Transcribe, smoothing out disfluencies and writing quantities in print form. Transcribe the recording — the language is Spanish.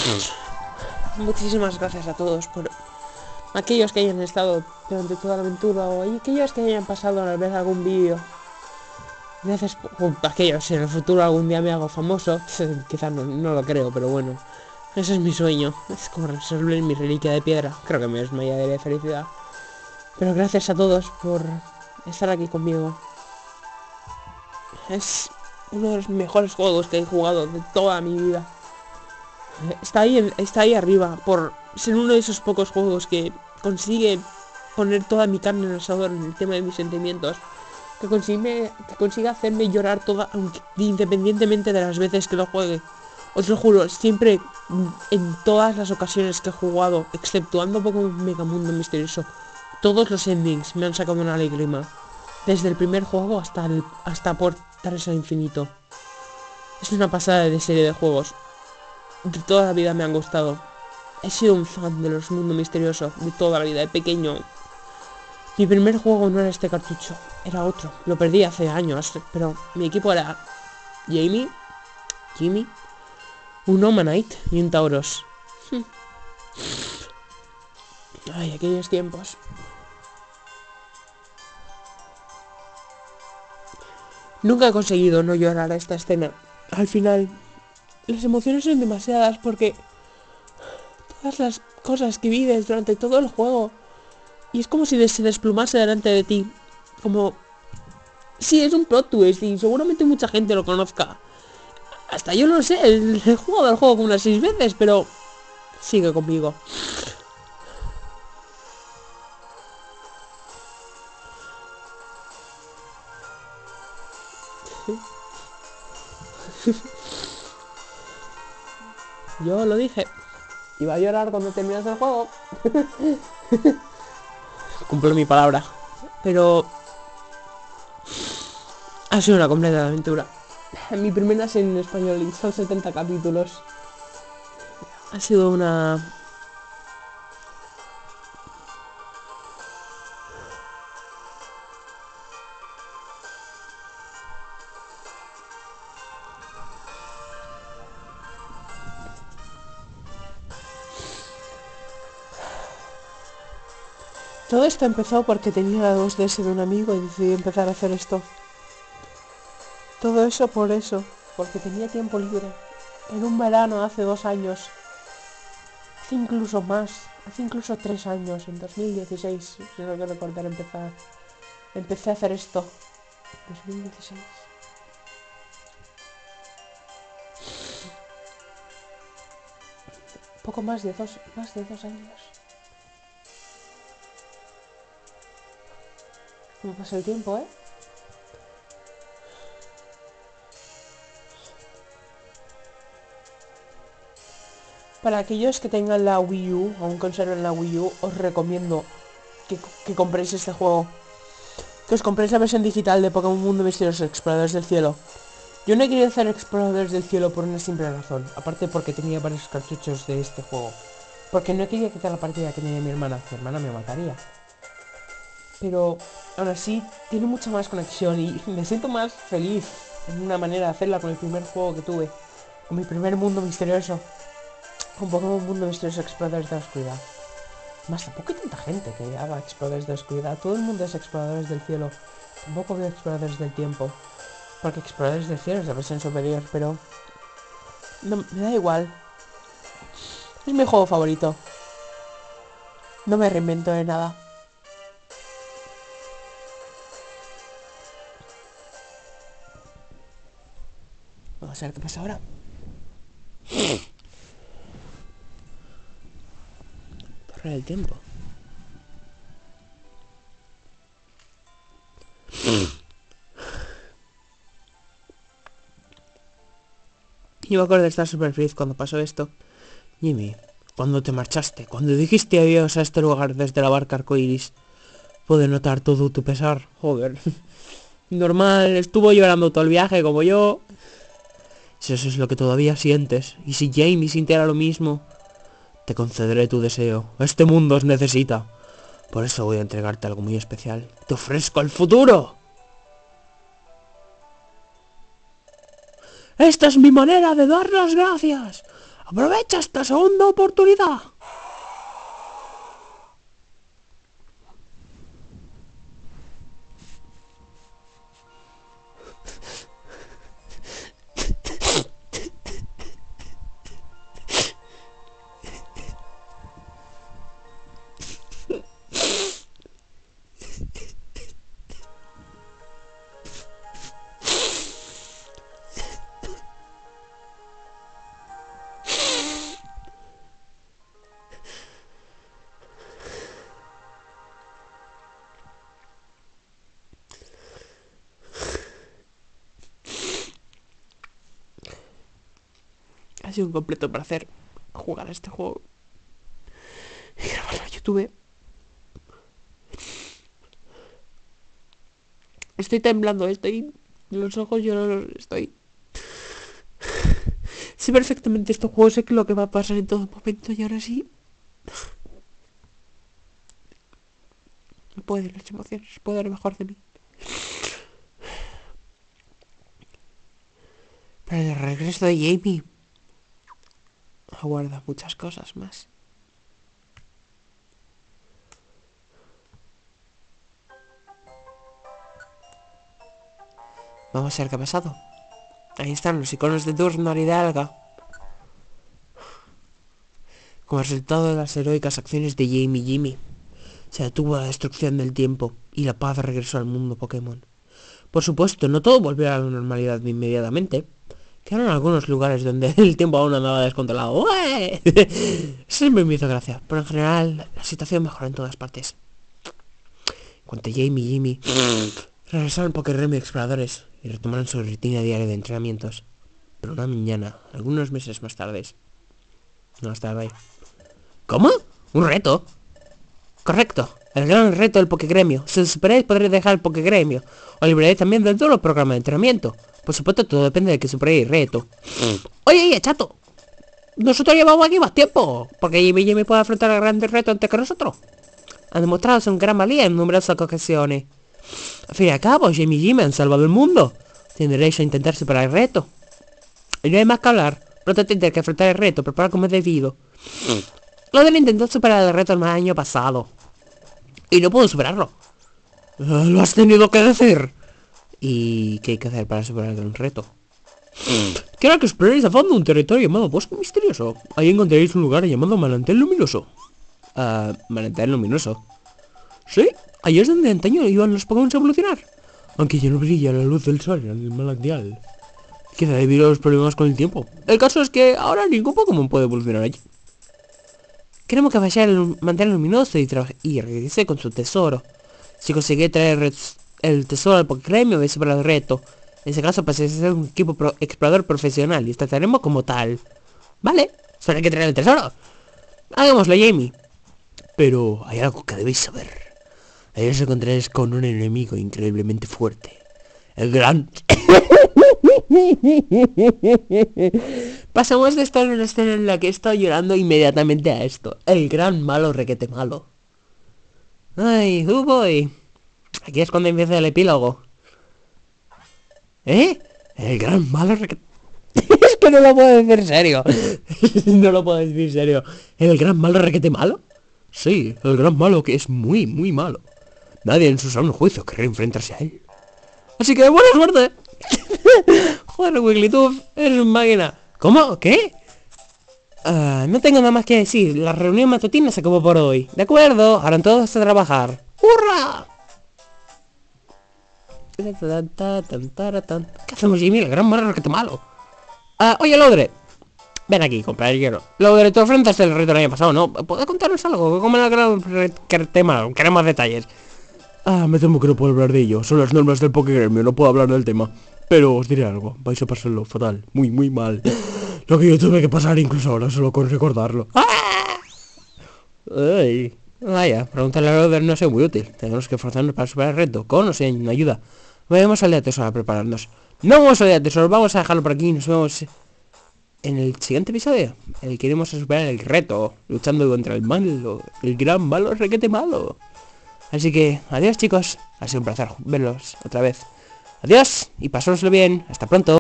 Muchísimas gracias a todos por aquellos que hayan estado durante toda la aventura o aquellos que hayan pasado al ver algún vídeo. Gracias por aquellos, si en el futuro algún día me hago famoso, quizás no lo creo, pero bueno. Ese es mi sueño, es como resolver mi reliquia de piedra. Creo que me desmayaré de felicidad. Pero gracias a todos por estar aquí conmigo. Es uno de los mejores juegos que he jugado de toda mi vida. Está ahí arriba por ser uno de esos pocos juegos que consigue poner toda mi carne en el asador en el tema de mis sentimientos. Que consigue hacerme llorar independientemente de las veces que lo juegue. Os lo juro, siempre, en todas las ocasiones que he jugado, exceptuando Pokémon Megamundo Misterioso, todos los endings me han sacado una lágrima. Desde el primer juego hasta Portales al Infinito. Es una pasada de serie de juegos. De toda la vida me han gustado. He sido un fan de los Mundo Misterioso de toda la vida, de pequeño. Mi primer juego no era este cartucho, era otro. Lo perdí hace años, pero mi equipo era Jamie, Jimmy, un Omanite y un Tauros. Ay, aquellos tiempos. Nunca he conseguido no llorar a esta escena. Al final, las emociones son demasiadas porque todas las cosas que vives durante todo el juego y es como si se desplumase delante de ti. Como... Sí, es un plot twist y seguramente mucha gente lo conozca. Hasta yo lo sé, he jugado al juego como unas 6 veces, pero... Sigue conmigo. Yo lo dije. Iba a llorar cuando terminas el juego. Cumplo mi palabra. Pero... ha sido una completa aventura. Mi primera serie en español y son 70 capítulos. Ha sido una... Todo esto empezó porque tenía la 2DS de un amigo y decidí empezar a hacer esto. Todo eso por eso, porque tenía tiempo libre. En un verano hace 2 años. Hace incluso más. Hace incluso 3 años, en 2016. Si no quiero recordar empezar. Empecé a hacer esto. 2016. Poco más de dos años. ¿Cómo pasa el tiempo, eh? Para aquellos que tengan la Wii U, aún conserven la Wii U, os recomiendo que compréis este juego. Que os compréis la versión digital de Pokémon Mundo Misterioso Exploradores del Cielo. Yo no he querido hacer Exploradores del Cielo por una simple razón. Aparte porque tenía varios cartuchos de este juego. Porque no quería quitar la partida que tenía mi hermana. Mi hermana me mataría. Pero aún así tiene mucha más conexión y me siento más feliz en una manera de hacerla con el primer juego que tuve. Con mi primer mundo misterioso. Con Pokémon Mundo Misterioso Exploradores de la Oscuridad. Más tampoco hay tanta gente que haga Exploradores de la Oscuridad. Todo el mundo es Exploradores del Cielo. Tampoco veo Exploradores del Tiempo. Porque Exploradores del Cielo es la versión superior, pero... no, me da igual. Es mi juego favorito. No me reinvento de nada. Vamos a ver qué pasa ahora. Torre del tiempo. Yo me acuerdo de estar súper feliz cuando pasó esto. Jimmy, cuando te marchaste, cuando dijiste adiós a este lugar desde la barca arcoiris, pude notar todo tu pesar. Joder. Normal, estuvo llorando todo el viaje como yo. Si eso es lo que todavía sientes, y si Jamie sintiera lo mismo, te concederé tu deseo. Este mundo os necesita. Por eso voy a entregarte algo muy especial. ¡Te ofrezco el futuro! ¡Esta es mi manera de dar las gracias! ¡Aprovecha esta segunda oportunidad! Ha sido un completo placer jugar a este juego y grabarlo a YouTube. Estoy temblando, estoy... Los ojos yo no estoy... Sé perfectamente este juego, sé que lo que va a pasar en todo momento y ahora sí... No puedo las emociones, puedo dar lo mejor de mí. Pero el regreso de Jamie aguarda muchas cosas más. Vamos a ver qué ha pasado. Ahí están los iconos de Durnar y de Alga. Como resultado de las heroicas acciones de Jamie y Jimmy, se detuvo la destrucción del tiempo y la paz regresó al mundo Pokémon. Por supuesto, no todo volvió a la normalidad inmediatamente. Quedaron algunos lugares donde el tiempo aún andaba descontrolado. ¡Ué! Siempre me hizo gracia, pero en general la situación mejoró en todas partes. En cuanto Jamie y Jimmy regresaron Pokémon exploradores y retomaron su rutina diaria de entrenamientos. Pero una mañana, algunos meses más tarde... No estaba ahí. ¿Cómo? ¿Un reto? Correcto. El gran reto del Pokégremio. Si lo superáis podréis dejar el Pokégremio. Os libraréis también de todos los programas de entrenamiento. Por supuesto, todo depende de que superéis el reto. Oye, chato. Nosotros llevamos aquí más tiempo. Porque Jimmy puede afrontar el gran reto antes que nosotros. Han demostrado ser un gran valía en numerosas ocasiones. Al fin y al cabo, Jimmy y Jimmy han salvado el mundo. Tienen derecho a intentar superar el reto. Y no hay más que hablar. Pronto tendré que afrontar el reto, preparar como es debido. Lo del intentó superar el reto el año pasado. Y no puedo superarlo. Lo has tenido que decir. ¿Y qué hay que hacer para superar el reto? Quiero que exploréis a fondo un territorio llamado Bosque Misterioso. Ahí encontraréis un lugar llamado Manantial Luminoso. Manantial Luminoso. Sí, ahí es donde antaño iban los Pokémon a evolucionar. Aunque ya no brilla la luz del sol en el manantial. Quizá debido a los problemas con el tiempo. El caso es que ahora ningún Pokémon puede evolucionar allí. Queremos que vaya el manantial luminoso y regrese con su tesoro. Si consigue traer el tesoro al Pokégremio, voy a superar el reto. En ese caso pasaré a ser un equipo explorador profesional y trataremos como tal. Vale, solo hay que traer el tesoro. Hagámoslo, Jamie. Pero hay algo que debéis saber. Ahí os encontraréis con un enemigo increíblemente fuerte. El gran... Pasamos de estar en una escena en la que estoy llorando inmediatamente a esto. El gran malo requete malo. Ay, boy. Aquí es cuando empieza el epílogo. ¿Eh? El gran malo requete... Es que no lo puedo decir en serio. No lo puedo decir en serio. ¿El gran malo requete malo? Sí, el gran malo que es muy, muy malo. Nadie en su sano juicio querrá enfrentarse a él. Así que buena suerte. Joder, Wigglytuff, eres un máquina. ¿Cómo? ¿Qué? No tengo nada más que decir. La reunión matutina se acabó por hoy. De acuerdo, ahora todos a trabajar. ¡Hurra! ¿Qué hacemos, Jimmy? El gran malo que te malo. Oye, Lodre. Ven aquí, compañero. Lodre, tú enfrentaste el reto el año pasado, ¿no? ¿Puedes contarnos algo? ¿Cómo era el gran tema? Queremos detalles. Me temo que no puedo hablar de ello. Son las normas del Pokégremio, no puedo hablar del tema. Pero os diré algo, vais a pasarlo fatal, muy, muy mal. Lo que yo tuve que pasar incluso ahora, solo con recordarlo. Ay, vaya, preguntarle a Loder no sea muy útil. Tenemos que esforzarnos para superar el reto, con o sin ayuda. Vayamos al día de tesoro a prepararnos. No vamos al día de tesoro, vamos a dejarlo por aquí y nos vemos en el siguiente episodio. En el que iremos a superar el reto, luchando contra el malo, el gran malo requete malo. Así que, adiós chicos, ha sido un placer verlos otra vez. Adiós y pasároslo bien, hasta pronto.